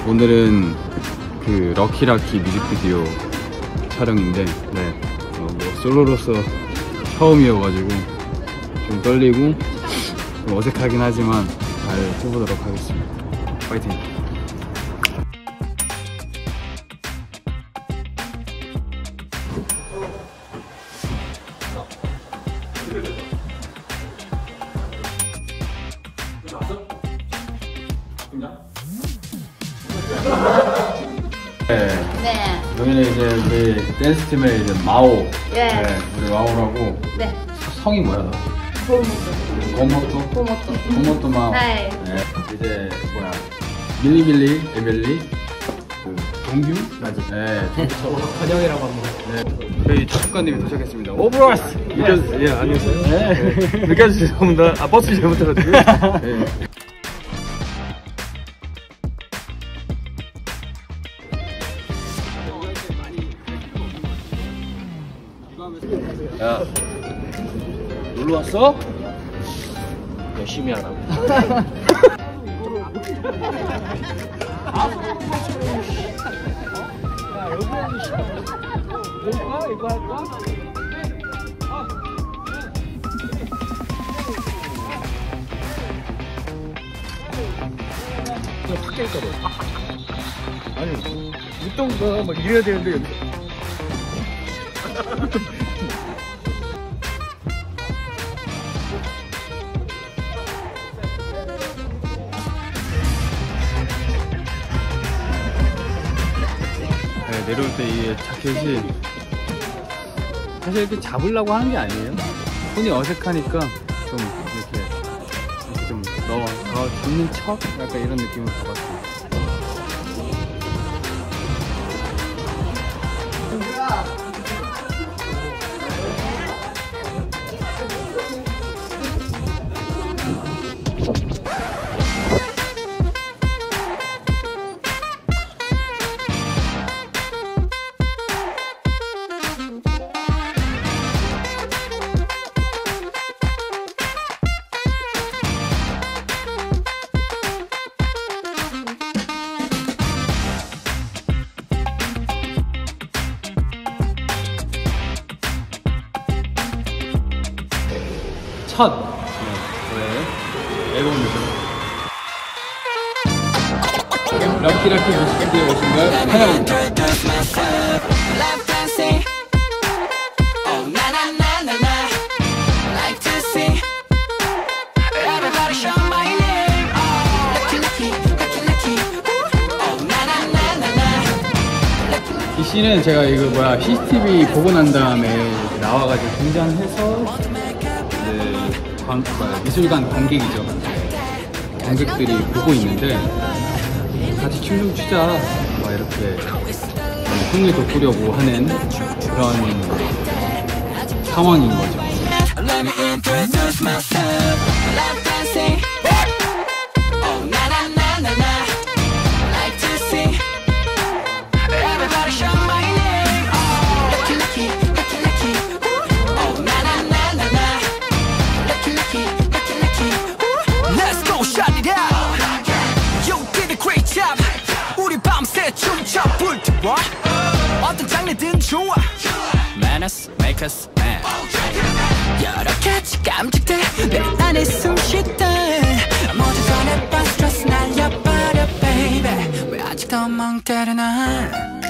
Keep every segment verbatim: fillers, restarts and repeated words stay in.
오늘은 그 럭키라키 뮤직비디오 촬영인데 네, 어, 뭐 솔로로서 처음이어가지고 좀 떨리고 좀 어색하긴 하지만 잘 해보도록 하겠습니다. 파이팅! 네. 네. 여기는 이제 우리 댄스 팀의 이제 마오. 네. 네. 우리 마오라고. 네. 성이 뭐야 너? 고모토. 고모토. 고모토. 고모토 마오. 네. 네. 이제 뭐야? 밀리밀리, 에밀리, 그 동규. 맞아. 네. 관영이라고 합니다. 네. 저희 작곡가님이 도착했습니다. 오브라스. 느껴, 예, 안녕하세요. 네. 느껴주셔서 죄송합니다. 아, 버스 잘못해가지고. 네. 야, 놀러 왔어? 열심히 하라고. 야, 여기는 이거 이거 할까? 그냥 확 깰까 봐. 아니, 웃던가 막 이래야 되는데 여기. 네, 내려올 때 이 자켓이 사실 이렇게 잡으려고 하는 게 아니에요. 손이 어색하니까 좀 이렇게, 이렇게 좀 넣어, 더 잡는 척? 약간 이런 느낌을 받았어요. 첫 네, 앨범이죠. 럭키라키 뮤직비디오에 오신 걸 환영합니다. 이 씨는 제가 이거 뭐야 씨씨티비 보고 난 다음에 이렇게 나와가지고 등장해서 이제 관, 뭐야, 미술관 관객이죠. 관객들이 보고 있는데 같이 춤 좀 추자 막 이렇게 흥을 돋구려고 하는 그런 상황인 거죠. 어떤 장르든 좋아. Manners make us mad. 여러 가지 감정들 내 안에 숨쉬대. 모두 전해봐 스트레스 날려버려 baby. 왜 아직도 멍 때려 난.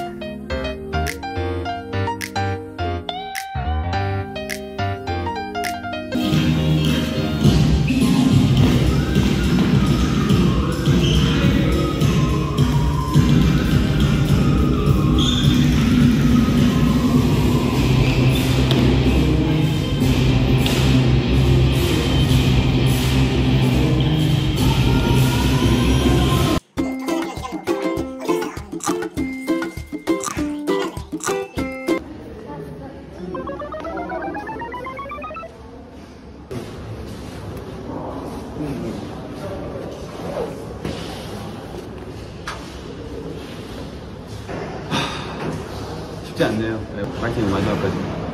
쉽지 않네요. 네, 파이팅 마지막까지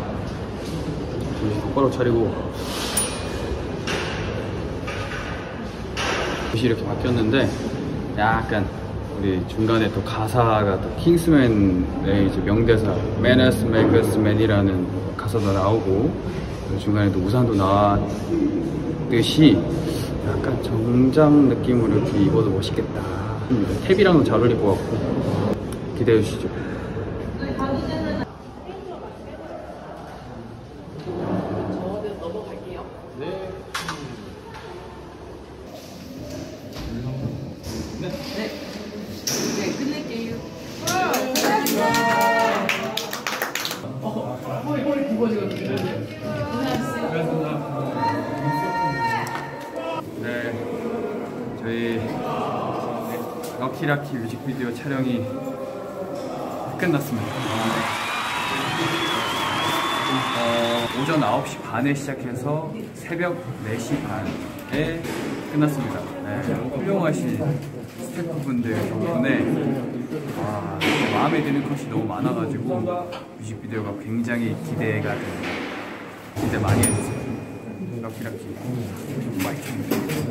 정신 똑바로 차리고. 옷이 이렇게 바뀌었는데 약간 우리 중간에 또 가사가 또 킹스맨의 이제 명대사 Manners make us man이라는 가사도 나오고 중간에 또 우산도 나왔듯이 약간 정장 느낌으로 이렇게 입어도 멋있겠다. 탭이랑도 잘 어울릴 것 같고 기대해 주시죠. 네, 저희 럭키라키 뮤직비디오 촬영이 끝났습니다. 어, 오전 아홉 시 반에 시작해서 새벽 네 시 반에 끝났습니다. 네, 훌륭하신 스태프분들 덕분에 아, 마음에 드는 컷이 너무 많아가지고 뮤직비디오가 굉장히 기대가 됩니다. 기대 많이 해주세요. 럭키라키 파이팅!